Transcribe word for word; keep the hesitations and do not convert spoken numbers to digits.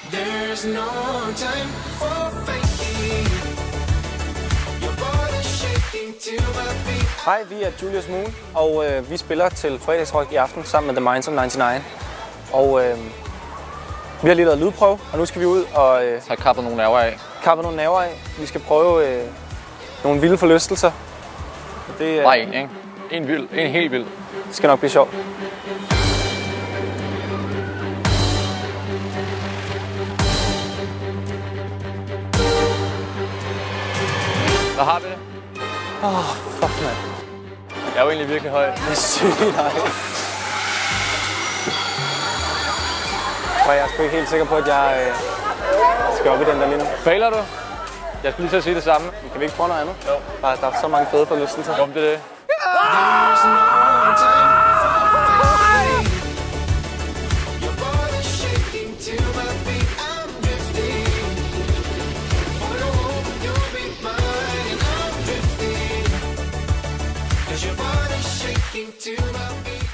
There's no time for faking. Your body's shaking to my beat. Hej, vi er Julius Moon, og øh, vi spiller til fredagsrock i aften sammen med The Minds of nioghalvfems. Og øh, vi har lige lavet lydprøve, og nu skal vi ud og øh, har kappet nogle nerver af. kappe nogle nerver af. Vi skal prøve øh, nogle vilde forlystelser. Det, øh, Bare en, ikke? En vild, en helt vild. Det skal nok blive sjovt. Der har vi det. Åh, oh, fuck, mand. Jeg er jo egentlig virkelig høj. Det er sygt dejligt. Jeg er sgu ikke helt sikker på, at jeg øh, skal op i den der lige nu. Fejler du? Jeg skulle lige til at sige det samme. Kan vi ikke prøve noget andet? Jo. Der, der er så mange fede forlystelser. Jo, det er det. There's no time for faking. Your body's shaking to my beat. I'm drifting. For the hope you'll be mine. I'm drifting. 'Cause your body's shaking to my beat.